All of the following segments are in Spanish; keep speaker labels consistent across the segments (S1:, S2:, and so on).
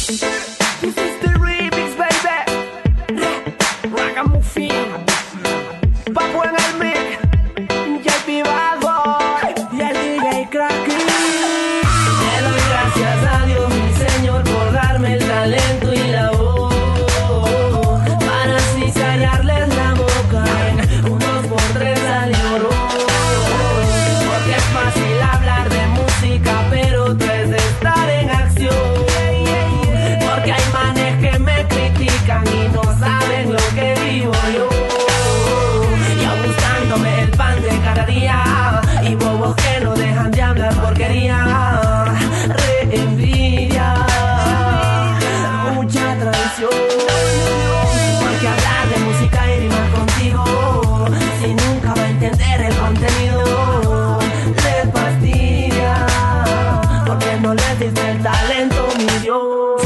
S1: This is the remix, baby. Ragamuffin, Papo en el mic, JP Bad Boy y el DJ Cracky.
S2: Le doy gracias a Dios, mi Señor, por darme el talento y la voz para así callarles la boca en unos por tres al oro. Porque es fácil hablar de música, pero otra es estar en acción. Porque hay manes que me critican y no saben lo que vivo yo. Yo buscándome el pan de cada día y bobos que no dejan de hablar porquería. Envidia, mucha traición. Porque hablar de música y rimar contigo, si nunca va a entender el contenido, les fastidia. Porque no les diste el talento mi Dios.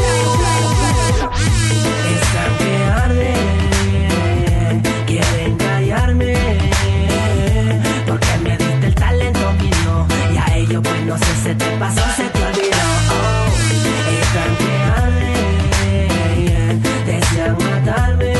S2: Están que arden, quieren callarme, porque me diste el talento mi Dios. Y a ellos pues no sé, se te pasó, se te olvidó. Están que arden, desean matarme.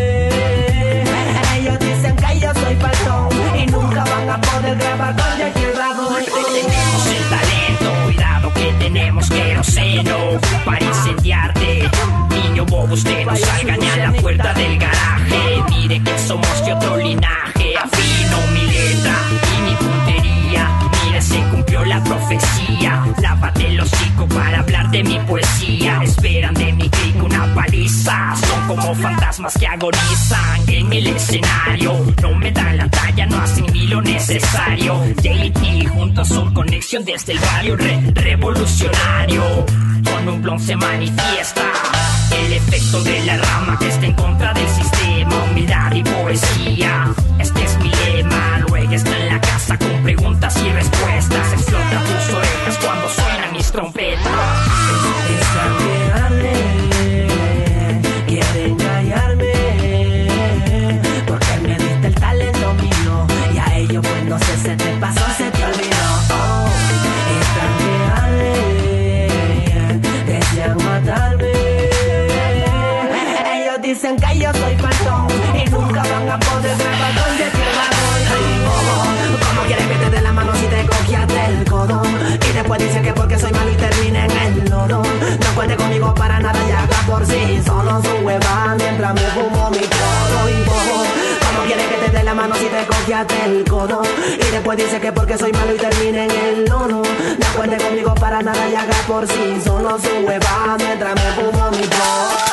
S2: Ellos dicen que yo soy faltón y nunca van a poder grabar con J.K. Rabo.
S3: Tenemos el talento, cuidado que tenemos queroseno para incendiarte. Niño bobo, usted no salga ni a la puerta del garaje. Mire que somos de otro linaje. Afino mi letra y mi puntería. Mire, se cumplió la profecía. Lávate el hocico para hablar de mi poesía. Esperan de mi clic una paliza. Son como fantasmas que agonizan en el escenario. No me dan la talla, no hacen ni lo necesario. JT juntos son conexión desde el barrio revolucionario. Con un blon se manifiesta el efecto de la rama que está en contra del sistema. Humildad y poesía, este es mi lema. Luego está en la casa con preguntas y respuestas. Explota tus orejas cuando suenan mis trompetas.
S2: Están que arden, quieren callarme, porque me diste el talento mío. Y a ellos pues no sé, se te pasó, se te olvidó. Están que arden, desean matarme. Ellos dicen que yo soy faltón y nunca van a poder grabar con J.K. Rabo. ¿Cómo quieres que te dé la mano si te cogías del codo? Y después dicen que porque soy malo y termine en el lodo. No cuente conmigo para nada y haga por sí solo su hueva mientras me fumo mi poro y bobo. ¿Cómo quieres que te dé la mano si te cogías del codo? Y después dice que porque soy malo y termine en el lodo. No cuente conmigo para nada y haga por sí solo su hueva mientras me fumo mi poro.